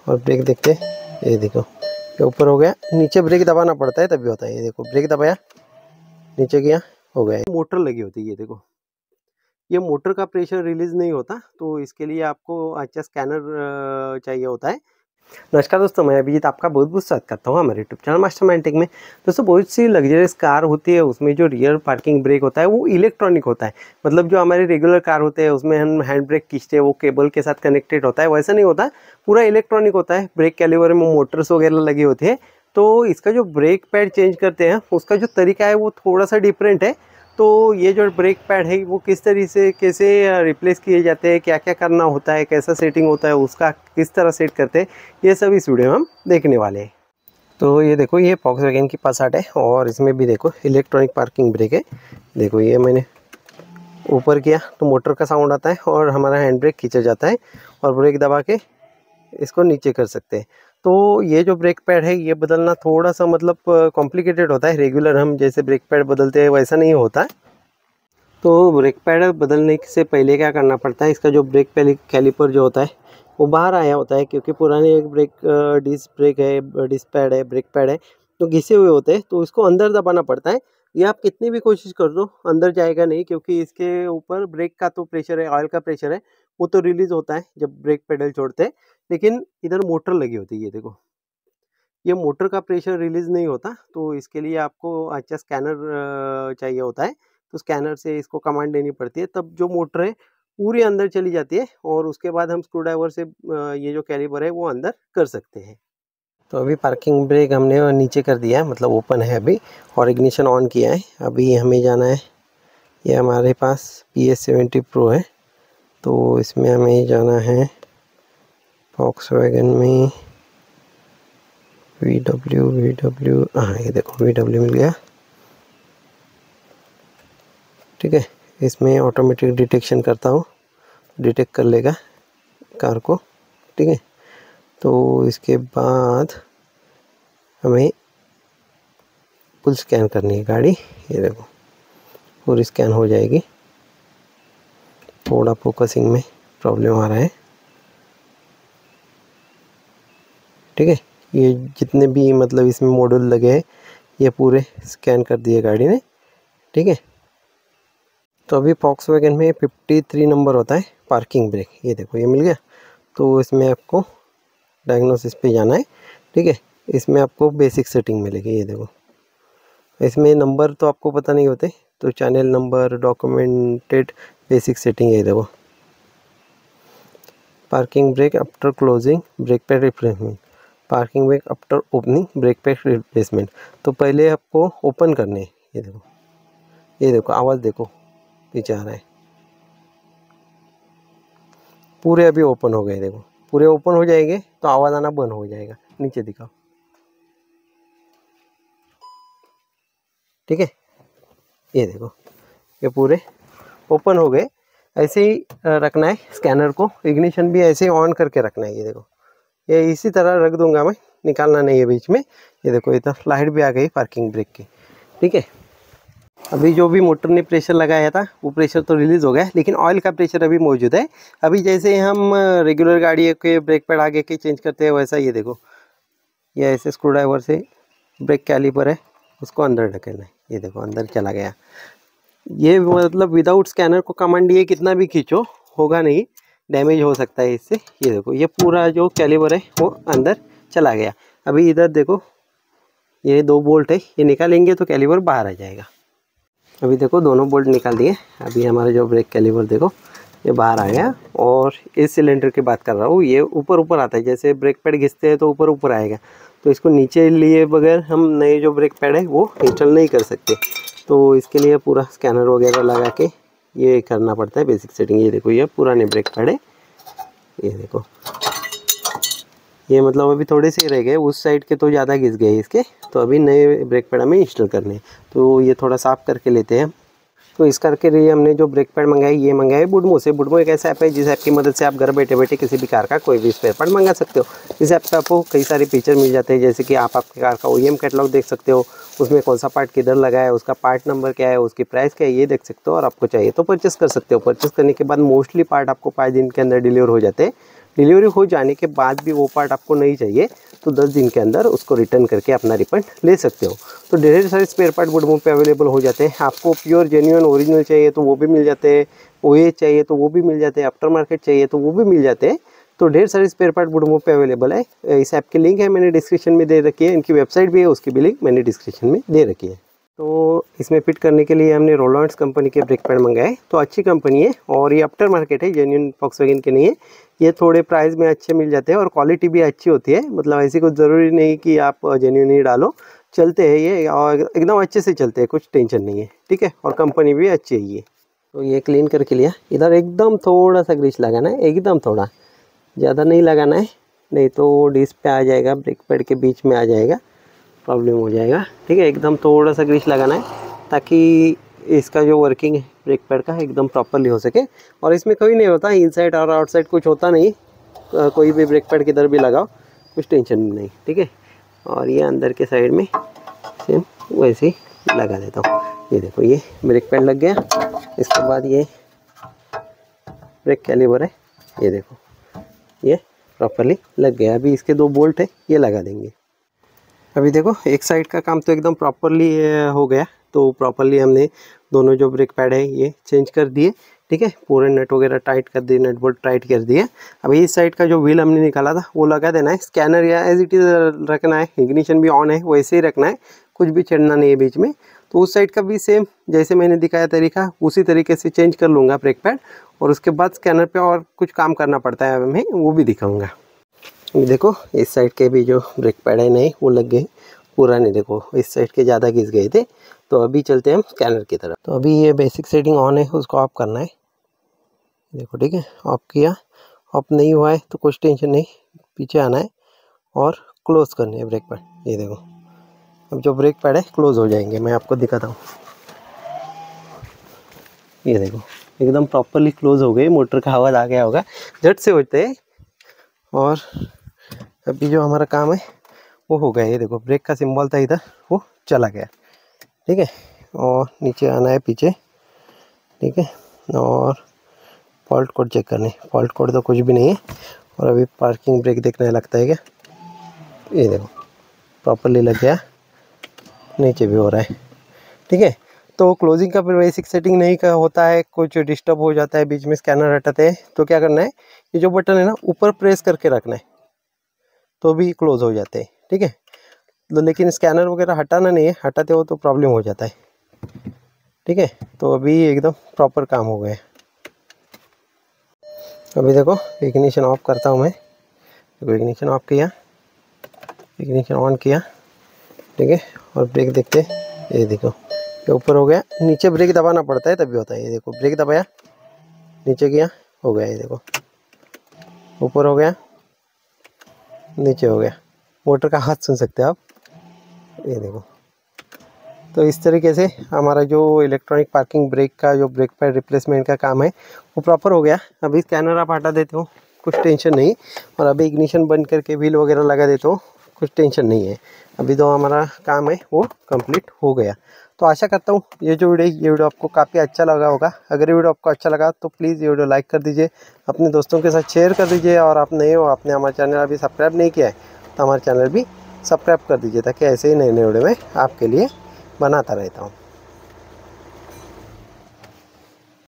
और ब्रेक देखते हैं, ये देखो ये ऊपर हो गया, नीचे ब्रेक दबाना पड़ता है तभी होता है। ये देखो ब्रेक दबाया, नीचे गया, हो गया। मोटर लगी होती है, ये देखो ये मोटर का प्रेशर रिलीज नहीं होता, तो इसके लिए आपको अच्छा स्कैनर चाहिए होता है। नमस्कार दोस्तों, मैं अभिजीत आपका बहुत बहुत स्वागत करता हूँ हमारे यूट्यूब चैनल मास्टरमाइंड टेक में। दोस्तों बहुत सी लग्जरियस कार होती है, उसमें जो रियर पार्किंग ब्रेक होता है वो इलेक्ट्रॉनिक होता है। मतलब जो हमारे रेगुलर कार होते हैं उसमें हम हैंड ब्रेक खींचते हैं, वो केबल के साथ कनेक्टेड होता है, वैसा नहीं होता, पूरा इलेक्ट्रॉनिक होता है। ब्रेक कैलिपर में मोटर्स वगैरह लगी होती है, तो इसका जो ब्रेक पैड चेंज करते हैं उसका जो तरीका है वो थोड़ा सा डिफरेंट है। तो ये जो ब्रेक पैड है वो किस तरीके से कैसे रिप्लेस किए जाते हैं, क्या क्या करना होता है, कैसा सेटिंग होता है, उसका किस तरह सेट करते हैं, ये सब इस वीडियो में हम देखने वाले हैं। तो ये देखो ये वॉक्सवैगन की पासाट है और इसमें भी देखो इलेक्ट्रॉनिक पार्किंग ब्रेक है। देखो ये मैंने ऊपर किया तो मोटर का साउंड आता है और हमारा हैंड ब्रेक खींचा जाता है और ब्रेक दबा के इसको नीचे कर सकते हैं। तो ये जो ब्रेक पैड है ये बदलना थोड़ा सा मतलब कॉम्प्लिकेटेड होता है। रेगुलर हम जैसे ब्रेक पैड बदलते हैं वैसा नहीं होता है। तो ब्रेक पैड बदलने से पहले क्या करना पड़ता है, इसका जो ब्रेक कैलिपर जो होता है वो बाहर आया होता है, क्योंकि पुराने एक डिस्क ब्रेक है, डिस्क पैड है, ब्रेक पैड है, तो घिसे हुए होते हैं, तो इसको अंदर दबाना पड़ता है। ये आप कितनी भी कोशिश कर दो अंदर जाएगा नहीं, क्योंकि इसके ऊपर ब्रेक का तो प्रेशर है, ऑयल का प्रेशर है, वो तो रिलीज होता है जब ब्रेक पेडल छोड़ते हैं। लेकिन इधर मोटर लगी होती है, ये देखो ये मोटर का प्रेशर रिलीज नहीं होता, तो इसके लिए आपको अच्छा स्कैनर चाहिए होता है। तो स्कैनर से इसको कमांड देनी पड़ती है, तब जो मोटर है पूरी अंदर चली जाती है और उसके बाद हम स्क्रू ड्राइवर से ये जो कैलिपर है वो अंदर कर सकते हैं। तो अभी पार्किंग ब्रेक हमने नीचे कर दिया है, मतलब ओपन है अभी, और इग्निशन ऑन किया है। अभी हमें जाना है, ये हमारे पास PS70 Pro है, तो इसमें हमें जाना है वॉक्सवैगन में VW हाँ ये देखो VW मिल गया। ठीक है, इसमें ऑटोमेटिक डिटेक्शन करता हूँ, डिटेक्ट कर लेगा कार को। ठीक है, तो इसके बाद हमें फुल स्कैन करनी है गाड़ी। ये देखो पूरी स्कैन हो जाएगी। थोड़ा फोकसिंग में प्रॉब्लम आ रहा है। ठीक है, ये जितने भी मतलब इसमें मॉड्यूल लगे हैं ये पूरे स्कैन कर दिए गाड़ी ने। ठीक है, तो अभी वॉक्सवैगन में 53 नंबर होता है पार्किंग ब्रेक। ये देखो ये मिल गया, तो इसमें आपको डायग्नोसिस पे जाना है। ठीक है, इसमें आपको बेसिक सेटिंग मिलेगी। ये देखो इसमें नंबर तो आपको पता नहीं होते, तो channel number, documented, basic setting. ये देखो parking brake after closing, brake pad replacement, parking brake after opening, brake pad replacement. तो पहले आपको ओपन करने हैं। ये देखो आवाज़ देखो पीछे आ रहा है, पूरे अभी ओपन हो गए। देखो पूरे ओपन हो जाएंगे तो आवाज़ आना बंद हो जाएगा। नीचे दिखाओ। ठीक है, ये देखो ये पूरे ओपन हो गए। ऐसे ही रखना है स्कैनर को, इग्निशन भी ऐसे ही ऑन करके रखना है। ये देखो ये इसी तरह रख दूंगा मैं, निकालना नहीं है बीच में। ये देखो इधर लाइट भी आ गई पार्किंग ब्रेक की। ठीक है, अभी जो भी मोटर ने प्रेशर लगाया था वो प्रेशर तो रिलीज़ हो गया, लेकिन ऑयल का प्रेशर अभी मौजूद है। अभी जैसे हम रेगुलर गाड़ी के ब्रेक पैड आगे के चेंज करते हैं वैसा ये देखो ये ऐसे स्क्रू ड्राइवर से ब्रेक कैलिपर है उसको अंदर ढकेलना है। ये देखो अंदर चला गया। ये मतलब विदाउट स्कैनर को कमांड दिए कितना भी खींचो होगा नहीं, डैमेज हो सकता है इससे। ये देखो ये पूरा जो कैलिपर है वो अंदर चला गया। अभी इधर देखो ये 2 बोल्ट है, ये निकालेंगे तो कैलिपर बाहर आ जाएगा। अभी देखो दोनों बोल्ट निकाल दिए। अभी हमारा जो ब्रेक कैलिपर देखो ये बाहर आ गया। और इस सिलेंडर की बात कर रहा हूँ, ये ऊपर ऊपर आता है, जैसे ब्रेक पैड घिसते हैं तो ऊपर ऊपर आएगा, तो इसको नीचे लिए बगैर हम नए जो ब्रेक पैड है वो इंस्टॉल नहीं कर सकते। तो इसके लिए पूरा स्कैनर वगैरह लगा के ये करना पड़ता है बेसिक सेटिंग। ये देखो ये पुराने ब्रेक पैड है। ये देखो ये मतलब अभी थोड़े से रह गए, उस साइड के तो ज़्यादा घिस गए इसके, तो अभी नए ब्रेक पैड हमें इंस्टॉल करने हैं। तो ये थोड़ा साफ़ करके लेते हैं। तो इस करके लिए हमने जो ब्रेक पैड मंगाए ये मंगाए बुडमो से। बुडमो एक ऐसा ऐप है जिस ऐप की मदद से आप घर बैठे बैठे किसी भी कार का कोई भी स्पेयर पार्ट मंगा सकते हो। इस ऐप पे आपको कई सारे फीचर मिल जाते हैं, जैसे कि आप आपकी कार का OEM कैटलॉग देख सकते हो, उसमें कौन सा पार्ट किधर लगा है, उसका पार्ट नंबर क्या है, उसकी प्राइस क्या है, ये देख सकते हो। और आपको चाहिए तो परचेस कर सकते हो। परचेस करने के बाद मोस्टली पार्ट आपको 5 दिन के अंदर डिलीवर हो जाते हैं। डिलीवरी हो जाने के बाद भी वो पार्ट आपको नहीं चाहिए तो 10 दिन के अंदर उसको रिटर्न करके अपना रिफंड ले सकते हो। तो ढेर सारे स्पेयर पार्ट वुडमूव पे अवेलेबल हो जाते हैं। आपको प्योर जेन्युइन ओरिजिनल चाहिए तो वो भी मिल जाते हैं, ओए चाहिए तो वो भी मिल जाते हैं, आफ्टर मार्केट चाहिए तो वो भी मिल जाते हैं। तो ढेर सारे स्पेयर पार्ट वुडमूव पे अवेलेबल है। इस ऐप की लिंक है मैंने डिस्क्रिप्शन में दे रखी है, इनकी वेबसाइट भी है उसकी भी लिंक मैंने डिस्क्रिप्शन में दे रखी है। तो इसमें फिट करने के लिए हमने रोलॉन्ड्स कंपनी के ब्रेक पैड मंगाए, तो अच्छी कंपनी है और ये आफ्टर मार्केट है, जेन्युइन वॉक्सवैगन के नहीं है। ये थोड़े प्राइस में अच्छे मिल जाते हैं और क्वालिटी भी अच्छी होती है, मतलब ऐसी कुछ ज़रूरी नहीं कि आप जेन्युइन ही डालो, चलते हैं ये और एकदम अच्छे से चलते हैं, कुछ टेंशन नहीं है, ठीक है। और कंपनी भी अच्छी है ये। तो ये क्लीन करके लिया, इधर एकदम थोड़ा सा ग्रीस लगाना है, एकदम थोड़ा, ज़्यादा नहीं लगाना है, नहीं तो डिस्क पे आ जाएगा, ब्रेक पैड के बीच में आ जाएगा, प्रॉब्लम हो जाएगा, ठीक है। एकदम थोड़ा सा ग्रीस लगाना है ताकि इसका जो वर्किंग है ब्रेक पैड का एकदम प्रॉपरली हो सके। और इसमें कोई नहीं होता इनसाइड और आउटसाइड, कुछ होता नहीं, कोई भी ब्रेक पैड किधर भी लगाओ कुछ टेंशन नहीं, ठीक है। और ये अंदर के साइड में सेम वैसे ही लगा देता हूँ। ये देखो ये ब्रेक पैड लग गया। इसके बाद ये ब्रेक कैलिबर है, ये देखो ये प्रॉपरली लग गया। अभी इसके 2 बोल्ट है, ये लगा देंगे। अभी देखो एक साइड का काम तो एकदम प्रॉपरली हो गया। तो प्रॉपरली हमने दोनों जो ब्रेक पैड है ये चेंज कर दिए, ठीक है। पूरे नट वगैरह टाइट कर दिए, नट बोल्ट टाइट कर दिए। अभी इस साइड का जो व्हील हमने निकाला था वो लगा देना है। स्कैनर या एज इट इज़ रखना है, इग्निशन भी ऑन है वैसे ही रखना है, कुछ भी छेड़ना नहीं है बीच में। तो उस साइड का भी सेम जैसे मैंने दिखाया तरीका उसी तरीके से चेंज कर लूँगा ब्रेक पैड, और उसके बाद स्कैनर पर और कुछ काम करना पड़ता है हमें, वो भी दिखाऊँगा। देखो इस साइड के भी जो ब्रेक पैड है नहीं वो लग गए, पुराने देखो इस साइड के ज़्यादा घिस गए थे। तो अभी चलते हैं हम स्कैनर की तरफ। तो अभी ये बेसिक सेटिंग ऑन है, उसको ऑफ करना है, देखो ठीक है। ऑफ किया, ऑफ नहीं हुआ है तो कुछ टेंशन नहीं, पीछे आना है और क्लोज करनी है ब्रेक पैड। ये देखो अब जो ब्रेक पैड है क्लोज हो जाएंगे, मैं आपको दिखाता हूँ। ये देखो एकदम प्रॉपरली क्लोज हो गए, मोटर का आवाज़ आ गया होगा, झट से होते हैं। और अभी जो हमारा काम है वो हो गया। ये देखो ब्रेक का सिंबल था इधर, वो चला गया, ठीक है। और नीचे आना है पीछे, ठीक है। और फॉल्ट कोड चेक करने, फॉल्ट कोड तो कुछ भी नहीं है। और अभी पार्किंग ब्रेक देखने लगता है क्या, ये देखो प्रॉपरली लग गया, नीचे भी हो रहा है, ठीक है। तो क्लोजिंग का बेसिक सेटिंग नहीं का होता है, कुछ डिस्टर्ब हो जाता है बीच में, स्कैनर हटाते हैं तो क्या करना है, ये जो बटन है ना ऊपर प्रेस करके रखना है तो भी क्लोज हो जाते हैं, ठीक है। तो लेकिन स्कैनर वगैरह हटाना नहीं है, हटाते हो तो प्रॉब्लम हो जाता है, ठीक है। तो अभी एकदम प्रॉपर काम हो गया। अभी देखो इग्निशन ऑफ करता हूँ मैं, देखो इग्निशन ऑफ किया, इग्निशन ऑन किया, ठीक है। और ब्रेक देखते, ये देखो ये ऊपर हो गया, नीचे ब्रेक दबाना पड़ता है तभी होता है। ये देखो ब्रेक दबाया, नीचे किया, हो गया, ये देखो ऊपर हो गया, नीचे हो गया। मोटर का हाथ सुन सकते हैं आप, ये देखो। तो इस तरीके से हमारा जो इलेक्ट्रॉनिक पार्किंग ब्रेक का जो ब्रेक पैड रिप्लेसमेंट का काम है वो प्रॉपर हो गया। अभी स्कैनर आप हटा देते हो कुछ टेंशन नहीं, और अभी इग्निशन बंद करके व्हील वगैरह लगा देते हो कुछ टेंशन नहीं है। अभी तो हमारा काम है वो कंप्लीट हो गया। तो आशा करता हूँ ये वीडियो आपको काफ़ी अच्छा लगा होगा। अगर ये वीडियो आपको अच्छा लगा तो प्लीज़ ये वीडियो लाइक कर दीजिए, अपने दोस्तों के साथ शेयर कर दीजिए, और आप नए हो, आपने हमारा चैनल अभी सब्सक्राइब नहीं किया है तो हमारे चैनल भी सब्सक्राइब कर दीजिए, ताकि ऐसे ही नए वीडियो में आपके लिए बनाता रहता हूँ।